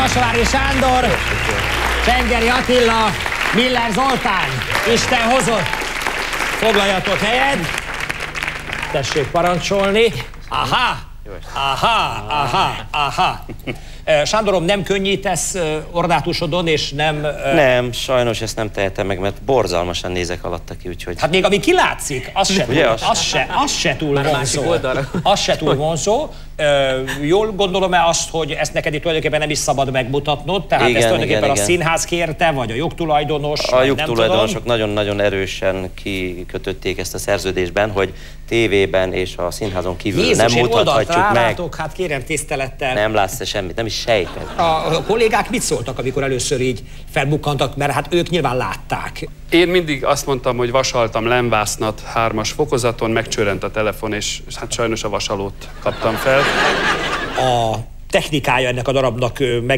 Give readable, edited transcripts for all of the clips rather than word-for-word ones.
Kasavári Sándor, Csengeri Attila, Miller Zoltán, Isten hozott. Foglaljatok helyet. Tessék parancsolni. Aha! Aha, aha, aha. Sándorom, nem könnyítesz ordátusodon, és nem... Nem, sajnos ezt nem tehetem meg, mert borzalmasan nézek alatta ki, úgyhogy... Hát még ami kilátszik, az se túl vonzó. Az se túl vonzó. Jól gondolom-e azt, hogy ezt neked itt tulajdonképpen nem is szabad megmutatnod? Tehát igen, ezt tulajdonképpen igen. a színház kérte, vagy a jogtulajdonos? A jogtulajdonosok nagyon-nagyon erősen kikötötték ezt a szerződésben, hogy tévében és a színházon kívül Jézus, nem mutathatjuk meg. Hát kérem tisztelettel. Nem látsz semmit, nem is sejted. A kollégák mit szóltak, amikor először így felbukkantak, mert hát ők nyilván látták. Én mindig azt mondtam, hogy vasaltam lemvásznat 3-as fokozaton, megcsörrent a telefon, és hát sajnos a vasalót kaptam fel. A technikája ennek a darabnak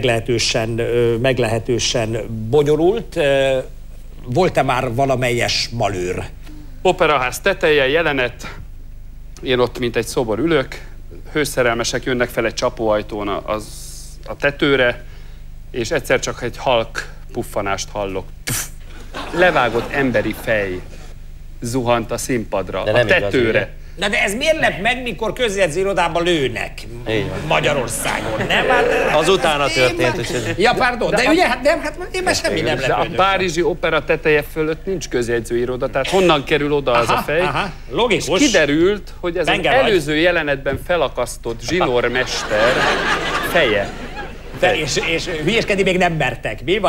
meglehetősen bonyolult. Volt-e már valamelyes malőr? Operaház teteje, jelenet. Én ott, mint egy szobor ülök, hőszerelmesek jönnek fel egy csapóajtón a tetőre, és egyszer csak egy halk puffanást hallok. Levágott emberi fej zuhant a színpadra, a tetőre. Na de ez miért lep meg, mikor közjegyzőirodában lőnek Magyarországon, nem? Az utána történt. Ja, pardon, de ugye, hát nem, hát én már semmi nem lepődök. A párizsi opera teteje fölött nincs közjegyzőiroda, tehát honnan kerül oda az a fej? Aha, logikus. És kiderült, hogy ez az előző jelenetben felakasztott zsinórmester feje. És hülyeskedni még nem mertek, mi?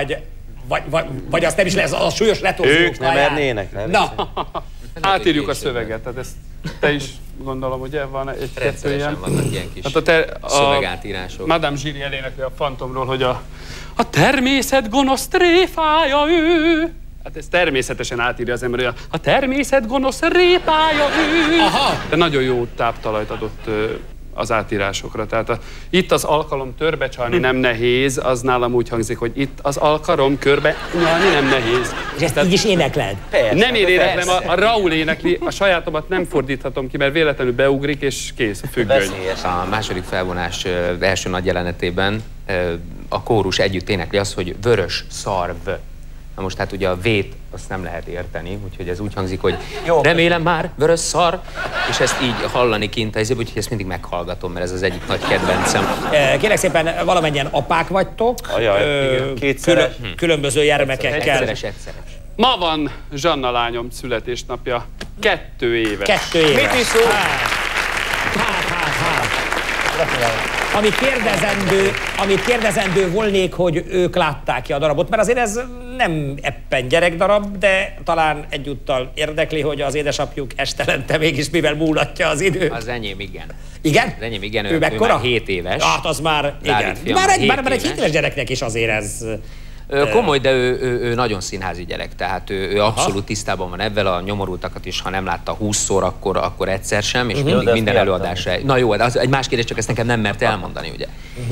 Vagy azt nem is lesz, a súlyos letózók. Ők nem mernének. Na. Átírjuk a szöveget, tehát ezt te is gondolom, ugye van egy-kettő ilyen. Vannak ilyen kis szövegátírások. Madame Giry elénekli a Fantomról, hogy a természet gonosz tréfája ő. Hát ez természetesen átírja az ember, hogy a természet gonosz répája ő. Aha. De nagyon jó táptalajt adott az átírásokra. Tehát itt az alkalom törbecsalni nem nehéz, az nálam úgy hangzik, hogy itt az alkalom körbe nyalni nem nehéz. És ezt így is énekled? Persze, nem én éneklem, a Raúl énekli, a sajátomat nem fordíthatom ki, mert véletlenül beugrik, és kész, a függöny. A második felvonás első nagy jelenetében a kórus együtt énekli azt, hogy vörös szarv. Na most hát ugye a vét azt nem lehet érteni, úgyhogy ez úgy hangzik, hogy remélem már, vörös szar, és ezt így hallani kint, úgyhogy ezt mindig meghallgatom, mert ez az egyik nagy kedvencem. Kérlek szépen, valamennyien apák vagytok, különböző gyermekekkel. Egyszeres. Ma van Zsanna lányom születésnapja, 2 éves. 2 éves. Mit is szól? Amit kérdezendő volnék, hogy ők látták ki a darabot, mert azért ez nem éppen gyerekdarab, de talán egyúttal érdekli, hogy az édesapjuk estelente mégis mivel múlatja az idő. Az enyém igen. Igen? Az enyém igen, ő már 7 éves. Hát az már, igen. Bár egy 7 éves gyereknek is azért ez... Komoly, de ő nagyon színházi gyerek, tehát ő abszolút tisztában van ebben, a nyomorultakat is, ha nem látta 20-szor, akkor egyszer sem, és mindig minden előadásra. Na jó, de az egy más kérdés, csak ezt nekem nem mert elmondani, ugye.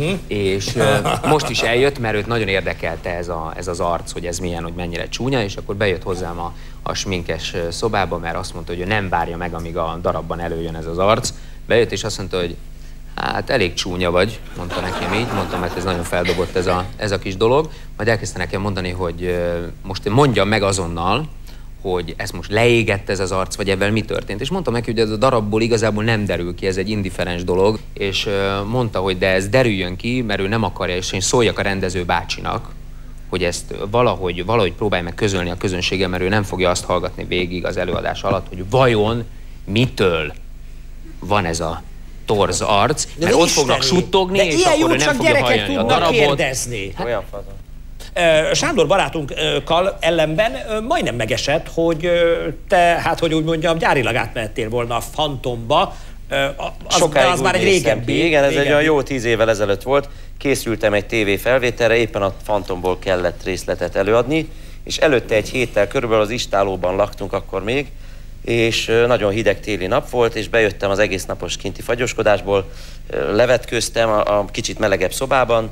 És most is eljött, mert őt nagyon érdekelte ez az arc, hogy ez milyen, hogy mennyire csúnya, és akkor bejött hozzám a sminkes szobába, mert azt mondta, hogy ő nem várja meg, amíg a darabban előjön ez az arc. Bejött, és azt mondta, hogy hát elég csúnya vagy, mondta nekem így, mondtam, hát ez nagyon feldobott ez a kis dolog. Majd elkezdte nekem mondani, hogy most mondjam meg azonnal, hogy ez most leégett ez az arc, vagy ebben mi történt. És mondtam neki, hogy ez a darabból igazából nem derül ki, ez egy indiferens dolog, és mondta, hogy de ez derüljön ki, mert ő nem akarja, és én szóljak a rendező bácsinak, hogy ezt valahogy próbálj meg közölni a közönséggel, mert ő nem fogja azt hallgatni végig az előadás alatt, hogy vajon mitől van ez a torz arc, mert ott fognak suttogni, és akkor ő nem fogja hallani a darabot. Kérdezni. Olyan fazon. Sándor barátunkkal ellenben majdnem megesett, hogy te, hát hogy úgy mondjam, gyárilag átmehettél volna a Fantomba. Sokáig az már egy régebbi. Igen, ez egy olyan jó 10 évvel ezelőtt volt. Készültem egy tévéfelvételre, éppen a Fantomból kellett részletet előadni, és előtte egy héttel körülbelül az istállóban laktunk akkor még, és nagyon hideg téli nap volt, és bejöttem az egész napos kinti fagyoskodásból, levetkőztem a kicsit melegebb szobában,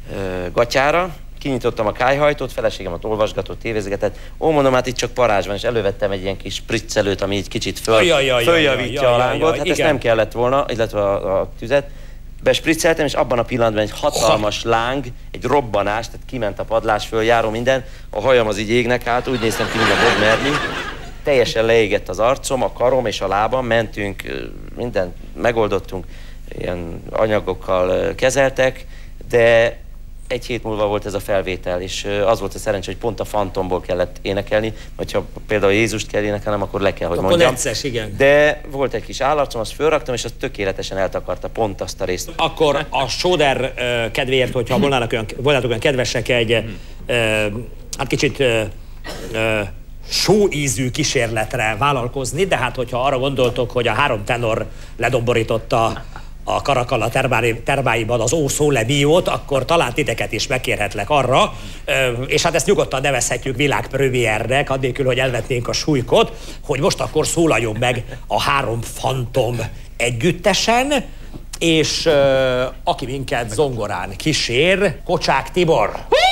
gatyára, kinyitottam a kályhajtót, feleségem ott olvasgatott, tévézgetett. Ó, mondom, hát itt csak parázs van, és elővettem egy ilyen kis spriccelőt, ami így kicsit följavítja a lángot. Hát ezt nem kellett volna, illetve a tüzet. bespricceltem, és abban a pillanatban egy hatalmas láng, egy robbanás, tehát kiment a padlás föl, járó minden, a hajam az így égnek át, úgy néztem ki, mint a Bob Marley. Teljesen leégett az arcom, a karom és a lábam, mentünk, mindent megoldottunk, ilyen anyagokkal kezeltek, de egy hét múlva volt ez a felvétel, és az volt a szerencsé, hogy pont a Fantomból kellett énekelni, hogyha például Jézust kell énekelnem, akkor le kell, hogy akkor mondjam. necces, igen. De volt egy kis állarcom, azt fölraktam, és az tökéletesen eltakarta pont azt a részt. Akkor a sóder kedvéért, hogyha volnátok olyan kedvesek egy hát kicsit sóízű kísérletre vállalkozni, de hát hogyha arra gondoltok, hogy a 3 tenor ledomborította a Caracalla termáiban az Ó Sole Miót, akkor talán titeket is megkérhetlek arra, és hát ezt nyugodtan nevezhetjük világpremiérnek, annélkül, hogy elvetnénk a súlykot, hogy most akkor szólaljon meg a 3 Fantom együttesen, és aki minket zongorán kísér, Kocsák Tibor.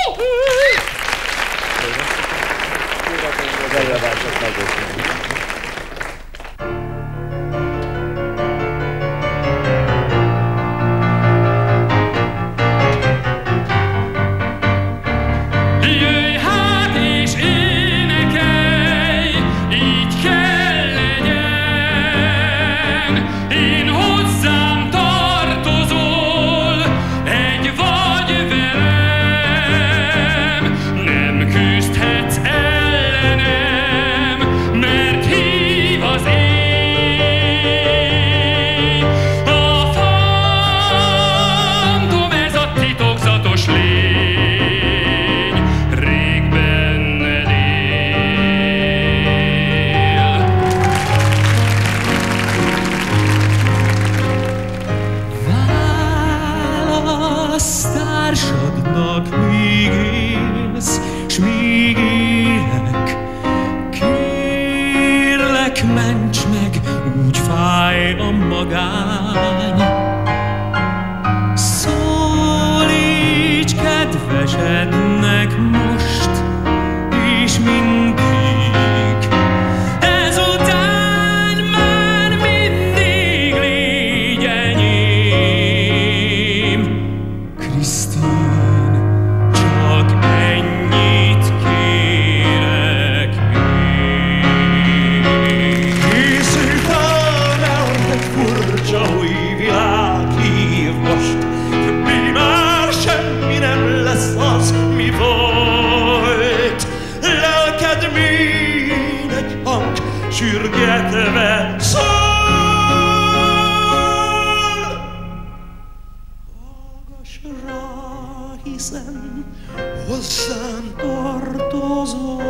sürgetve szól. Hallgass rá, hiszen hozzám tartozol.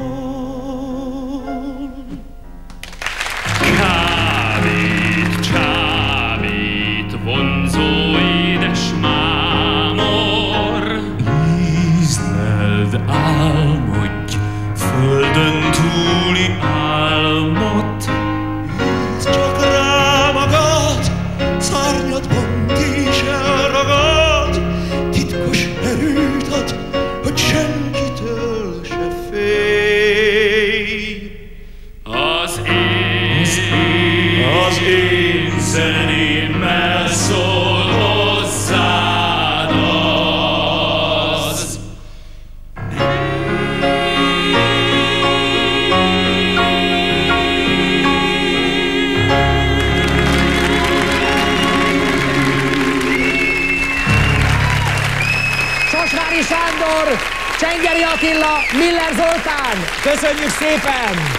Kábít, csábít, vonzó édes mámor. Ízleld, álmodj, földön túli álmot. Hidd csak rá magad, szárnyadban is elragad. Titkos erőt ad, hogy senkitől se félj. Az én zenémmel szól hozzád az. Sosvári Sándor, Csengeri Attila, Miller Zoltán. Köszönjük szépen!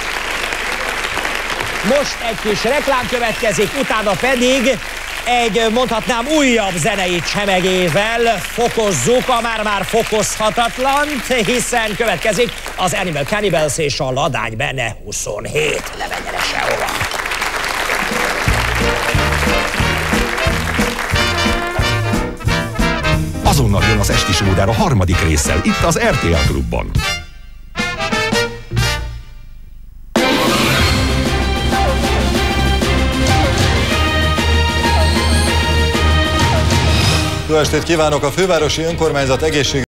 Most egy kis reklám következik, utána pedig egy, mondhatnám, újabb zenei csemegével fokozzuk a már-már fokozhatatlant, hiszen következik az Animal Cannibals és a Ladány Bene 27. Ne menjen sehova! Azonnal jön az esti sóder a harmadik résszel, itt az RTL Klubban. Jó estét kívánok! A fővárosi önkormányzat egészségügyi